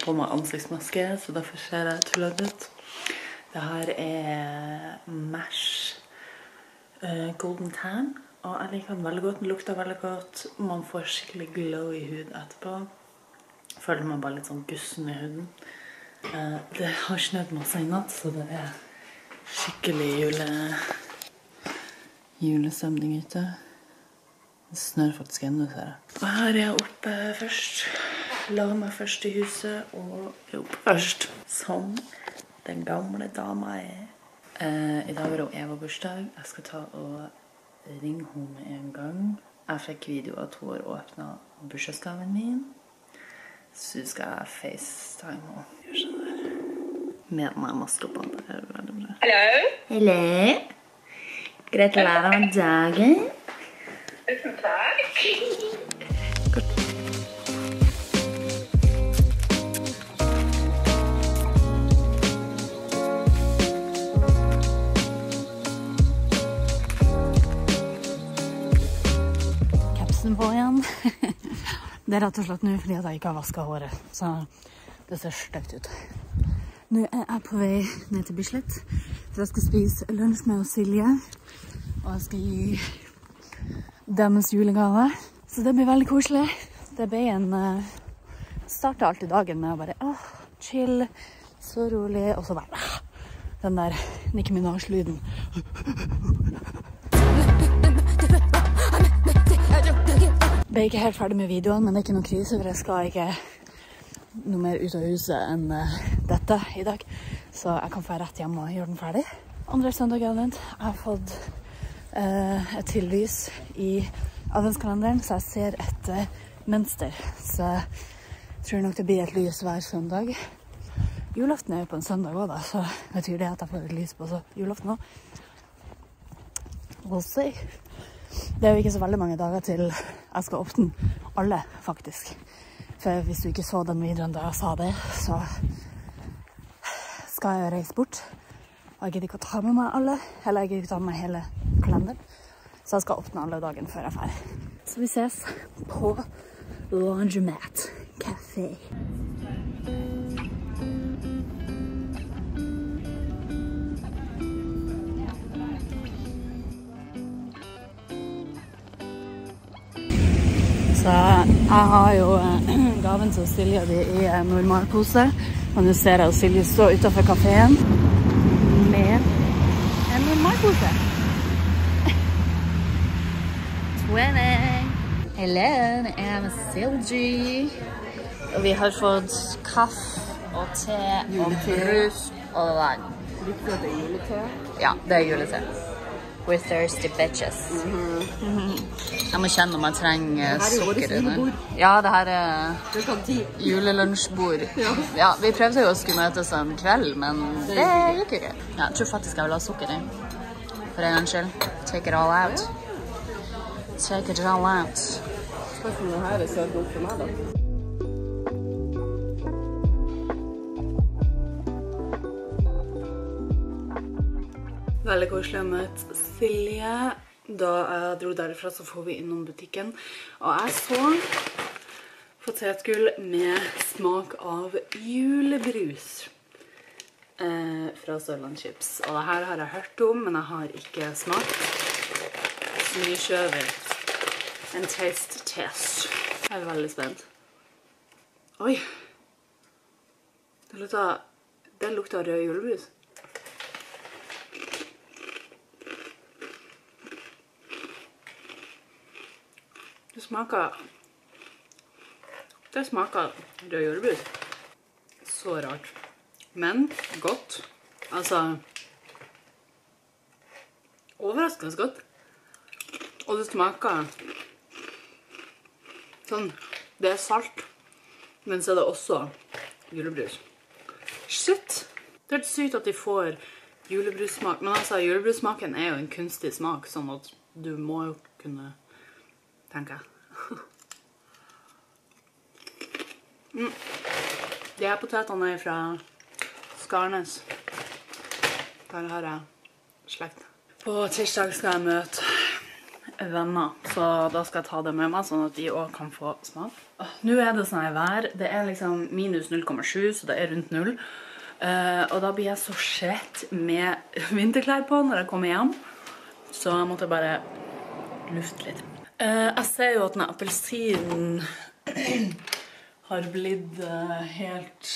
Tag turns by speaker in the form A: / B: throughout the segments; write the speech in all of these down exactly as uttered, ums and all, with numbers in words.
A: på meg ansiktsmaske, så derfor ser jeg tullete ut. Det her er Mash uh, Golden Tan, og jeg liker den veldig godt. Den lukter veldig godt. Man får skikkelig glow i hud etterpå. Føler man bare litt sånn gussen i huden. Uh, det har snødd masse i natt, så det er skikkelig jule, julestemning ute. Det snør faktisk enda, ser jeg. Og her er jeg oppe først. La meg først i huset, og er oppe først. Som den gamle dama er. Eh, I dag er det Eva bursdag. Jeg skal ta og ringe henne en gang. Jeg fikk video at hun har åpnet bursdagsgaven min. Så skal jeg FaceTime og gjøre sånn der. Med meg maske opp andre. Det er veldig bra.
B: Hallo?
A: Hallo. Gratulerer med dagen.
B: Tusen takk.
A: Kapsen på igjen. Det er rett og slett nå fordi jeg ikke har vasket håret, så det ser støkt ut. Nå er jeg på vei ned til Bislett, for jeg skal spise lunsj med Silje, og jeg skal gi deres julegave. Så det blir veldig koselig. Det ble en... Uh, startet alltid dagen med å bare, åh, chill, så rolig, og så bare, uh, den der Nicki Minaj-lyden. Jeg ble ikke helt ferdig med videoen, men det er ikke noen krise, for jeg skal ikke noe mer ut av huset enn uh, dette i dag. Så jeg kan få rett hjem og gjøre den ferdig. Andre søndag er advent. Jeg har fått uh, et tillys i adventskalenderen, så jeg ser et uh, mønster. Så jeg tror nok det blir et lys hver søndag. Julaften er jo på en søndag også da, så betyr det at jeg får et lys på så julaften også. We'll see. Det er jo ikke så veldig mange dager til jeg skal åpne alle, faktisk. For hvis du ikke så den videoen da jeg sa det, så skal jeg reise bort. Og jeg gidder ikke å ta med meg alle, eller jeg gidder ikke å ta med meg hele kalenderen. Så jeg skal åpne alle dagen før jeg er ferdig. Så vi ses på Laundromat Café. Så jeg har jo gaven til Silje i en normalpose. Og nå ser jeg Silje stå utenfor kaféen med en normalpose. Twinning! Hello, det er med Silje. Og vi har fått kaffe og te og brus og vann.
C: Liker det julete?
A: Ja, det er julete. We're thirsty bitches.
C: Mm-hmm.
A: Mm-hmm. Jeg må kjenne om jeg trenger sukker i det. Ja, det her er julelunsjbord.
C: Ja.
A: Ja, vi prøvde jo å skulle møtes en kveld, men det gikk ikke. Ja, jeg tror faktisk jeg vil ha sukker i. For en gang skyld. Take it all out. Take it all out.
C: Spørsmålet det her er søt nok for meg da.
A: Veldig koselig å møte Silje. Da jeg dro derifra så får vi innom butikken. Og jeg så potetgull med smak av julebrus eh, fra Sørlandschips. Og det her har jeg hørt om, men jeg har ikke smakt. Så nå kjører vi en taste test. Jeg er veldig spent. Oi! Det lukter, det lukter rød julebrus. Det smaker, det smaker rød julebrus. Så rart. Men godt. Altså, overraskende godt. Og det smaker sånn, det er salt, men så er det også julebrus. Shit! Det er litt sykt at de får julebrussmak, men altså, julebrussmaken er jo en kunstig smak, sånn at du må jo kunne tenker jeg. Mm. De her potetene er fra Skarnes. Der har jeg slekt. På tirsdag skal jeg møte venner, så da skal jeg ta det med meg, sånn at de også kan få smak. Nå er det sånn her vær. Det er liksom minus null komma sju, så det er rundt null. Uh, og da blir jeg så svett med vinterklær på når jeg kommer hjem. Så jeg måtte bare lufte litt. Uh, jeg ser jo at denne appelsinen har blitt uh, helt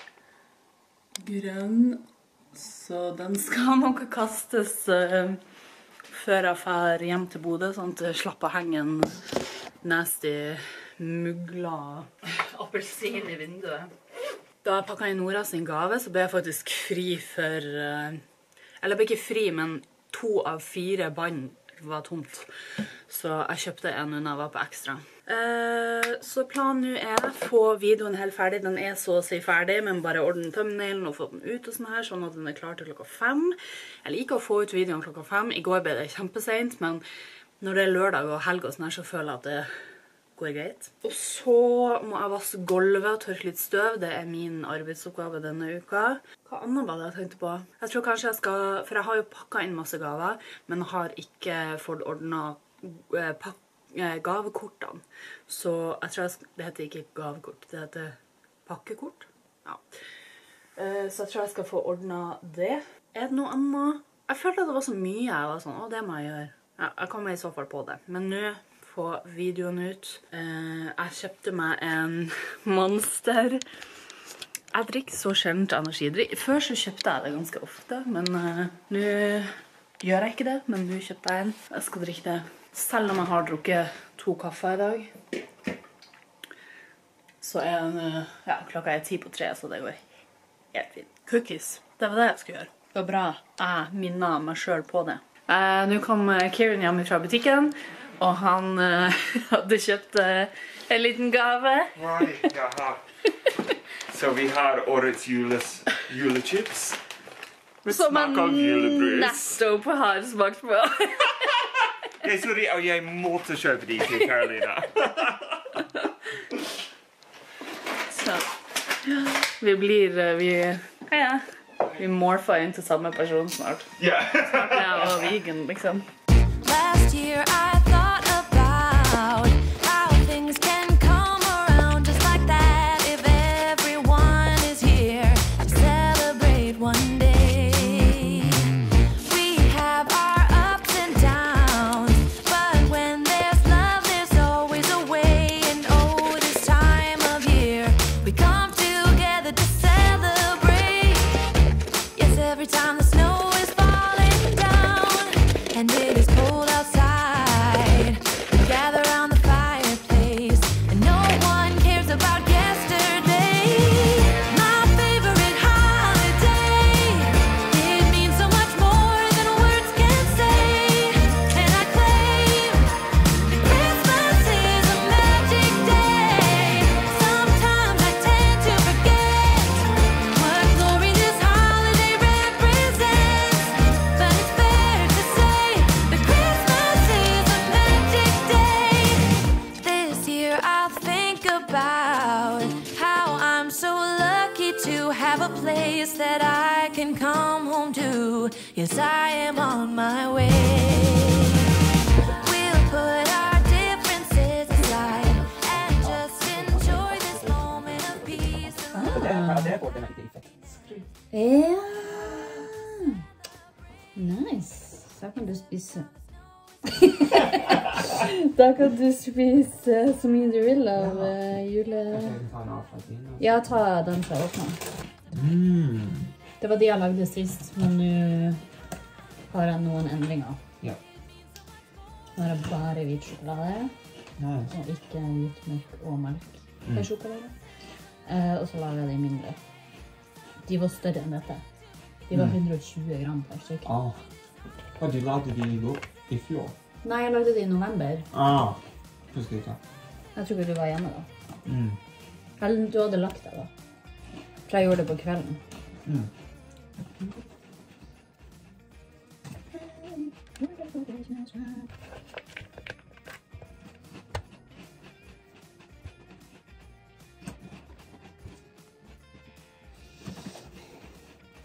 A: grønn. Så den skal nok kastes uh, før jeg fer hjem til Bodø, sånn at det slapper henge en nasty mugla appelsin i vinduet. Da jeg pakket i Nora sin gave, så ble jeg faktisk fri for, uh, eller jeg ble ikke fri, men to av fire bånd var tomt. Så jeg kjøpte en når jeg var på ekstra. Uh, så planen nå er å få videoen helt ferdig. Den er så å si ferdig, men bare ordne thumbnailen og få den ut og sånn her, sånn at den er klar til klokka fem. Jeg liker å få ut videoen klokka fem. I går ble det kjempesent, men når det er lørdag og helg og sånn her, så føler jeg at det går greit. Og så må jeg vaske gulvet og tørke litt støv. Det er min arbeidsoppgave denne uka. Hva annet var det jeg tenkte på? Jeg tror kanskje jeg skal, for jeg har jo pakket inn masse gaver, men har ikke fått ordnet eh, pakk gavekortene. Så jeg tror jeg, det heter ikke gavekort, det heter pakkekort. Ja. Så jeg tror jeg skal få ordnet det. Er det noe annet? Jeg følte at det var så mye jeg var sånn, å det må jeg gjøre. Ja, jeg kommer i så fall på det. Men nå få videoen ut. Jeg kjøpte meg en Monster. Jeg drikker så sjelden energidrikk. Før så kjøpte jeg det ganske ofte, men uh, nå gjør jeg ikke det, men nå kjøpte jeg en. Jeg skal drikke det. Selv om jeg har drukket to kaffe i dag, så er den, ja, klokka er ti på tre, så det går helt fint. Cookies, det var det jeg skulle gjøre. Det var bra jeg minnet meg selv på det. Eh, nå kom Kieran hjem fra butikken, og han eh, hadde kjøpt eh, en liten gave.
D: Right, jaha. Så vi har årets jules, julechips. Med smak av julebrus.
A: Som man nettopp har smakt på.
D: Jeg sorry, og jeg måtte kjøpe de til Karolina.
A: Så, vi blir, vi, ja, ja, vi morfer inn til samme person snart.
D: Ja.
A: Snart er jeg og vegan, liksom.
E: Last year I thought about how things can come around just like that if everyone is here to celebrate one day. That I can come home to. Yes, I am on my way. We'll put our differences aside and just enjoy this moment of peace.
A: Ja. Nice. Så kan du spise. Da kan du spise så mye du vil av uh, jule... Ja, ta den fra åpne.
D: Mm.
A: Det var de jeg lagde sist, men nå har jeg noen endringer.
D: Ja.
A: Nå har jeg bare hvit sjokolade,
D: nice.
A: Og ikke hvit melk og melk
D: mm.
A: sjokolade. Eh, og så lager jeg de mindre. De var større enn dette. De var mm. hundre og tjue gram per stykke.
D: Ah. Og du lagde de i fjor?
A: Nei, jeg lagde de i november.
D: Ah. Husker jeg ikke.
A: Jeg tror ikke du var hjemme da.
D: Mm.
A: Eller du hadde lagt deg da. For jeg gjorde det på kvelden.
D: Mm.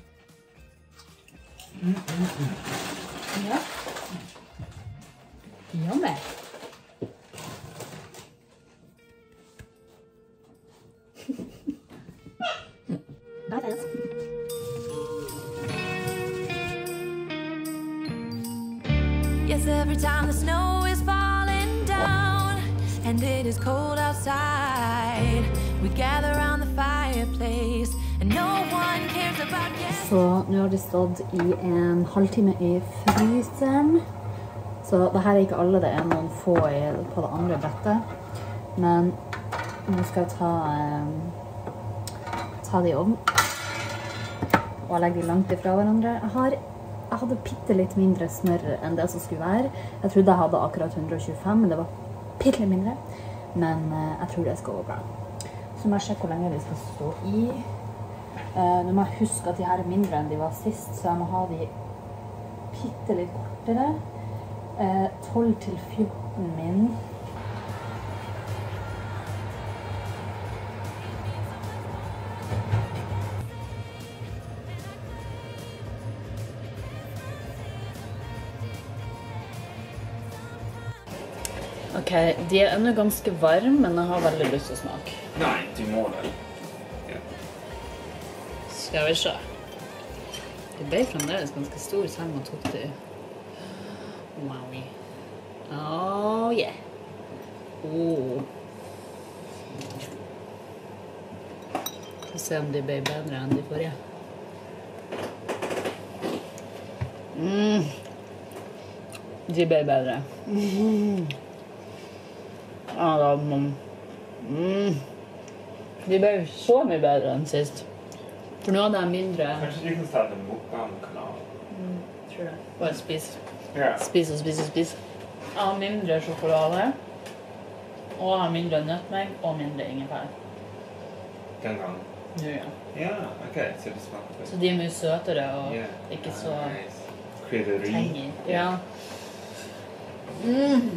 A: Mm, mm, mm. Ja. Yummy. Bye, guys.
E: Yes, every time the snow is falling down and it is cold outside, we gather around the fireplace and no one cares about guests.
A: Så nu har det stått i en halvtime i fryseren. Så det her er ikke alle, det er noen få i, på det andre bettet. Men nå skal jeg ta, eh, ta de om. Og jeg legger de langt ifra hverandre. Jeg, har, jeg hadde pitte litt mindre smør enn det som skulle være. Jeg trodde jeg hadde akkurat hundre og tjuefem, men det var pitte litt mindre. Men eh, jeg tror det skal gå bra. Så må jeg sjekke hvor lenge de skal stå i. Uh, nå må jeg huske at de her er mindre enn de var sist, så jeg må ha de pitte litt kortere. Uh, tolv til fjorten min. Ok, de er enda ganske varme, men jeg har veldig lyst til å smake.
D: Nei, du må det.
A: Skal vi se. Det ble fremdeles ganske stor selv om man tok det. Wow. Oh yeah. Oh. Skal vi se om de ble bedre enn de forrige. Mm. De ble bedre. Mm. Ja, da må... Mm. De ble så mye bedre enn sist. For nå hadde jeg mindre...
D: Kanskje du kan starte en mukbang-kanal?
A: Mm, tror det. Bare spis.
D: Ja.
A: Spis og spis og spis. Jeg har mindre sjokolade. Og jeg har mindre nøttmegg og mindre ingefær.
D: Den gang?
A: Nå, ja.
D: Ja, ok. Så det smaker det.
A: Så de er mye søtere og
D: Yeah.
A: ikke så
D: Nice. Krydderi.
A: tangy. Ja. Mm.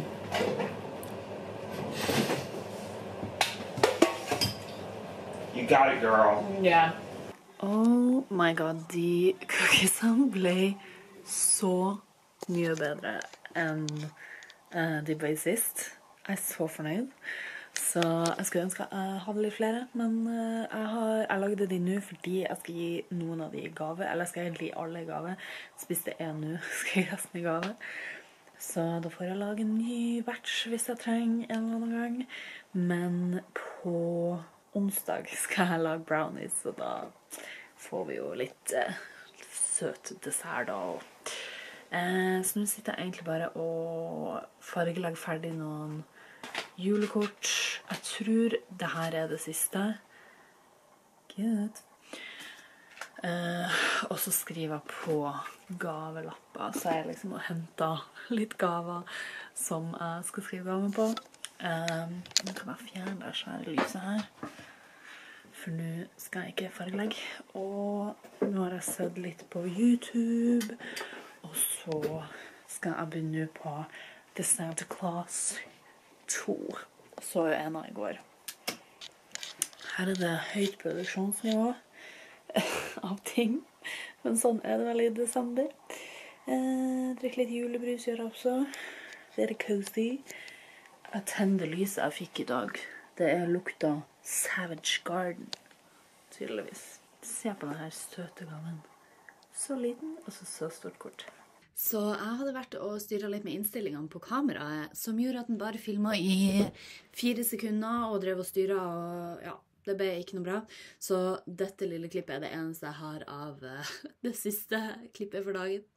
D: You got it, girl.
A: Ja. Oh my god, de cookiesene ble så mye bedre enn uh, de ble sist. Jeg er så fornøyd. Så jeg skulle ønske jeg hadde litt flere, men uh, jeg, har, jeg lagde de nå fordi jeg skal gi noen av de i gave, eller jeg skal egentlig gi alle i gave. Spiste en nå, skal jeg gi resten i gave. Så da får jeg lage en ny batch hvis jeg trenger en eller annen gang. Men på onsdag skal jeg lage brownies, så da får vi jo litt eh, søt dessert da. Eh, så nå sitter jeg egentlig bare og fargelegger ferdig noen julekort. Jeg tror det her er det siste. Good. Eh, og så skriver jeg på gavelapper, så jeg liksom har hentet litt gaver som jeg skal skrive gaven på. Um, nå kan jeg fjerne det svære lyset her, for nå skal jeg ikke fargelegge. Og nå har jeg sett litt på YouTube, og så skal jeg begynne på The Santa Claus to. Så jo en av i går. Her er det høyt produksjonsnivå av ting, men sånn er det vel i desember. Eh, drikk litt julebrus gjør jeg også. Det er cozy. Jeg tenner lyset jeg fikk i dag. Det er lukta Savage Garden, tydeligvis. Se på denne søte gaven. Så liten, og så så stort kort. Så jeg hadde vært og styret litt med innstillingene på kameraet, som gjorde at den bare filmet i fire sekunder og drev og styret, og ja, det ble ikke noe bra. Så dette lille klippet er det eneste jeg har av det siste klippet for dagen.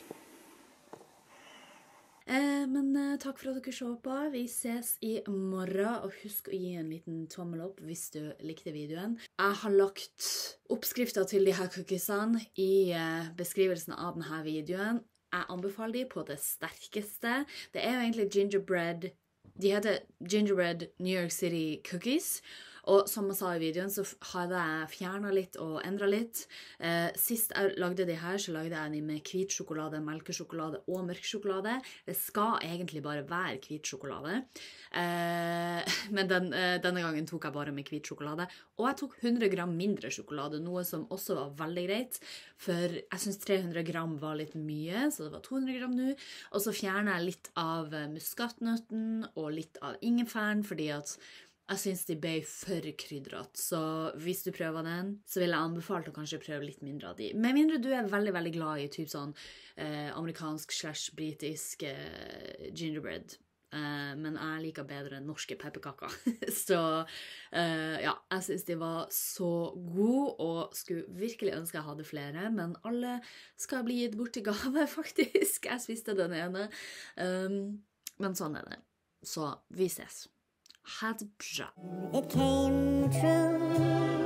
A: Eh, men eh, takk for at dere så på. Vi ses i morgen, og husk å gi en liten tommel opp hvis du likte videoen. Jeg har lagt oppskrifter til de her cookiesene i eh, beskrivelsen av denne videoen. Jeg anbefaler de på det sterkeste. Det er jo egentlig gingerbread. De heter Gingerbread New York City Cookies. Og som jeg sa i videoen, så hadde jeg fjernet litt og endret litt. Eh, sist jeg lagde de her, så lagde jeg de med hvit sjokolade, melkesjokolade og mørk sjokolade. Det skal egentlig bare være hvit sjokolade. Eh, men den, eh, denne gangen tok jeg bare med hvit sjokolade. Og jeg tok hundre gram mindre sjokolade, noe som også var veldig greit. For jeg synes tre hundre gram var litt mye, så det var to hundre gram nå. Og så fjerner jeg litt av muskatnøtten og litt av ingefæren, fordi at jeg synes de ble for krydret. Så hvis du prøver den, så vil jeg anbefale å kanskje prøve litt mindre av de. Med mindre du er veldig, veldig glad i typ sånn eh, amerikansk slash britisk eh, gingerbread. Uh, men jeg liker bedre norske pepperkaker. Så uh, ja, jeg synes de var så gode, og skulle virkelig ønske jeg hadde flere, men alle skal bli gitt bort i gave, faktisk. Jeg spiste den ene. Um, men sånn er det. Så vi ses. Ha det bra.
F: It came true.